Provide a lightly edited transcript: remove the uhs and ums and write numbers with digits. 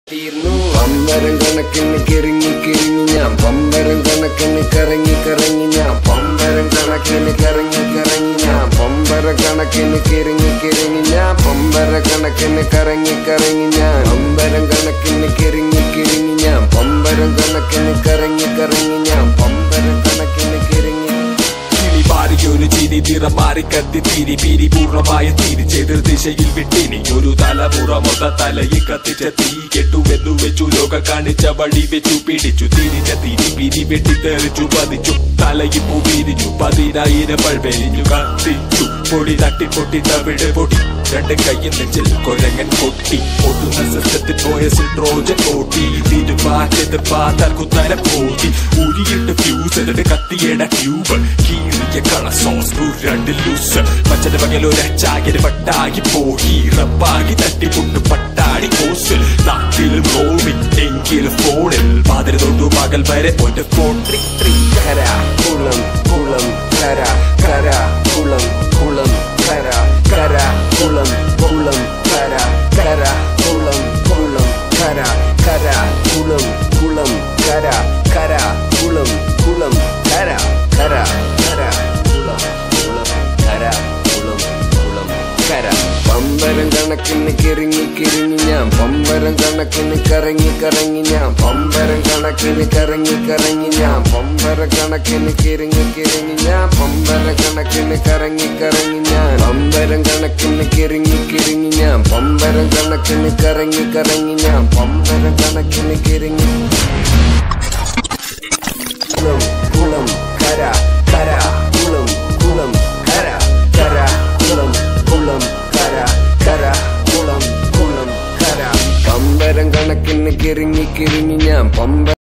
പമ്പരം കണക്കിന് കിറങ്ങി കിറങ്ങി ഞാൻ പമ്പരം കണക്കിന് കറങ്ങി കറങ്ങി ഞാൻ പമ്പരം കണക്കിന് കറങ്ങി കറങ്ങി ഞാൻ പമ്പര കണക്കിന് കിറങ്ങി കിറങ്ങി ഞാൻ പമ്പര കണക്കിന് കറങ്ങി കറങ്ങി ഞാൻ പമ്പരം കണക്കിന് കിറങ്ങി കിറങ്ങി ഞാൻ പമ്പരം കണക്കിന് കറങ്ങി കറങ്ങി ഞാൻ പമ്പരം കണക്കിന് കിറങ്ങി ഒരു ചിരി നിറം മാറി കത്തി തിരി പിരി പൂർണ്ണമായ തിരിച്ചെതിർ ദിശയിൽ വിട്ടിനി ഒരു തലമുറ മൊത്ത തലയിൽ കത്തിച്ച തീ കെട്ടുവെന്നു വെച്ചു ലോക കാണിച്ച വഴി വെച്ചു പിടിച്ചു തിരിച്ച തിരി പിരി വെട്ടിത്തെറിച്ചു പതിച്ചു തലയിൽ പൂവിരിഞ്ഞു 10,000 പൾവെരിഞ്ഞു കത്തിച്ചു പൊടി തട്ടി പൊട്ടി തവിട് പൊടി രണ്ട് കയ്യിൽ നെഞ്ചിൽ കൊരങ്ങൻ കൊട്ടി ഒട്ടുന്ന സിസ്റ്റത്തിൽ പോയ സിട്രോജൻ ഓട്ടി തിരുമാറ്റത് പാത്താൽ കുത്തര പോട്ടി ഉരിയിട്ട് ഫ്യൂസ് എന്നിട്ട് കത്തിയേട ട്യൂബ് കീറിയ കള സോസ് രണ്ട് ലൂസ് മച്ചന്റെ പകലൊരച്ചാകിന് പട്ടാകി പോയി റബ്ബാകി തട്ടിപ്പൊട്ട് പട്ടാടി കോസിൽ നാട്ടിലും റോമിൽ എങ്കിലും ഫോണിൽ പാതിര തൊട്ടു പകൽ വരെ ഒരു ഫോൺ കര കുളം കുളം കര കര കുളം കുളം കര കര കുളം കുളം കര കര കുളം കുളം കര കര കുളം കുളം കര കര കുളം കുളം കര കര കര കുളം കുളം കര കുളം കുളം കര പമ്പരം കണക്കിന് കിറങ്ങി കിറങ്ങി ഞാൻ പമ്പരം കണക്കിന് കറങ്ങി കറങ്ങി ഞാൻ പമ്പരം കണക്കിന് കറങ്ങി കറങ്ങി ഞാൻ പമ്പര കണക്കിന് കിറങ്ങി കിറങ്ങി ഞാൻ പമ്പര കണക്കിന് കറങ്ങി കറങ്ങി ഞാൻ പമ്പരം കണക്കിന് കിറങ്ങി കിറങ്ങി ഞാൻ പമ്പരം കണക്കിന് കറങ്ങി കറങ്ങി ഞാൻ പമ്പരം കണക്കിന് കിറങ്ങി കുളം കുളം കര കര കുളം കുളം കര കര കുളം കുളം കര കര കുളം കുളം കര പമ്പരം കണക്കിന് കിറങ്ങി കിറങ്ങി ഞാൻ പമ്പ